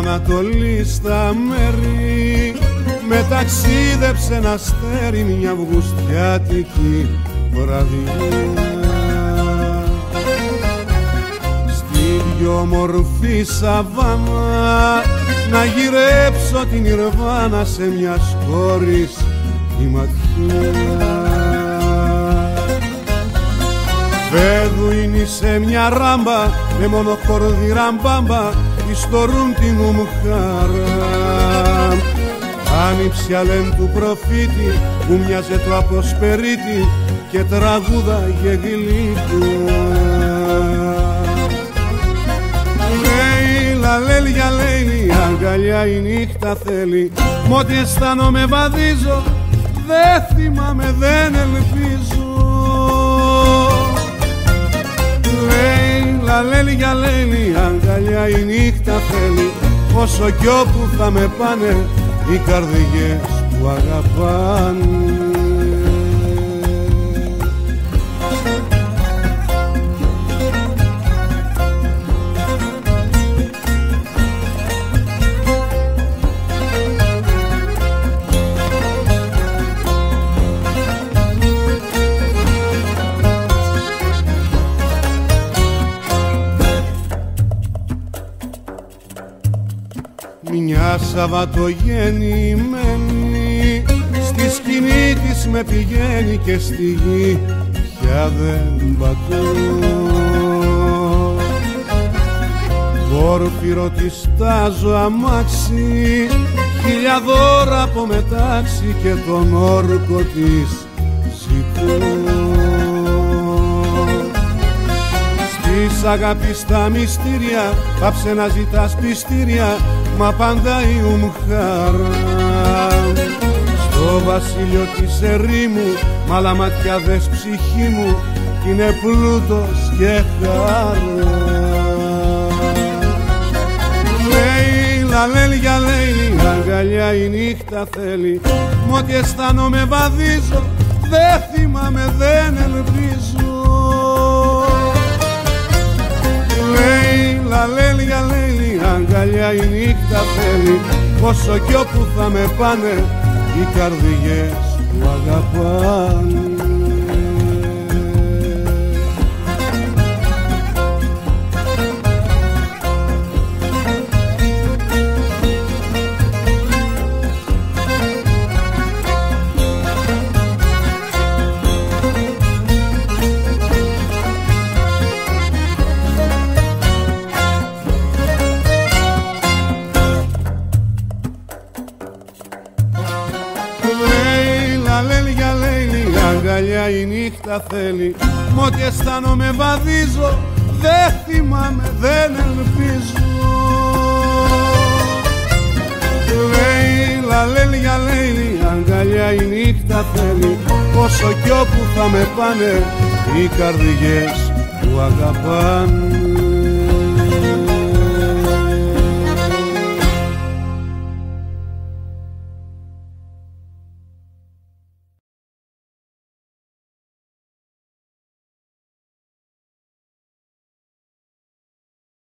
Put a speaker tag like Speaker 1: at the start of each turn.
Speaker 1: Ανατολή στα μέρη με ταξίδεψε ένα αστέρι μια αυγουστιάτικη βραδιά. Στη πιο μορφή σαβάνα να γυρέψω την Ιρβάνα σε μια κόρης τη ματιά. Βέδουινοι σε μια ράμπα με μονοκόρδι ραμπάμπα ιστορούν τη μου μουχάρα. Άνοιψε αλέν του προφήτη που μοιάζε το αποσπερίτη και τραγούδαγε γλυκά. Λέιλα, λέλια, λέιλι, αγκαλιά η νύχτα θέλει. Μ' ό,τι αισθάνομαι βαδίζω, δεν θυμάμαι, δεν ελπίζω. Λέιλα, λέλια, λέιλι, αγκαλιά η νύχτα θέλει. Όσο κι όπου θα με πάνε οι καρδιές που αγαπάνε. Μια Σαββατογεννημένη στη σκηνή της με πηγαίνει και στη γη πια δεν πατώ. Πόρφυρο της τάζω αμάξι, χίλια δώρα από μετάξι και τον όρκο της ζητώ. Της αγάπης τα μυστήρια πάψε να ζητάς πιστήρια, μα πάντα η ουμχάρα. Στο βασίλειο της ερήμου μ' άλλα μάτια δες ψυχή μου κι είναι πλούτος και χαρά. Λέιλα, λέλια, λέιλι, αγκαλιά η νύχτα θέλει. Μ' ό,τι αισθάνομαι βαδίζω, δεν θυμάμαι, δεν ελπίζω. Λέιλα, λέλια, λέιλι, αγκαλιά η νύχτα θέλει. Όσο κι όπου θα με πάνε οι καρδιές που αγαπάνε. Λέλια, λέιλι, αγκαλιά η νύχτα θέλει. Μ' ό,τι αισθάνομαι βαδίζω, δεν θυμάμαι, δεν ελπίζω. Λέιλα, λέλια, λέιλι, αγκαλιά η νύχτα θέλει. Όσο κι όπου θα με πάνε οι καρδιές που αγαπάνε.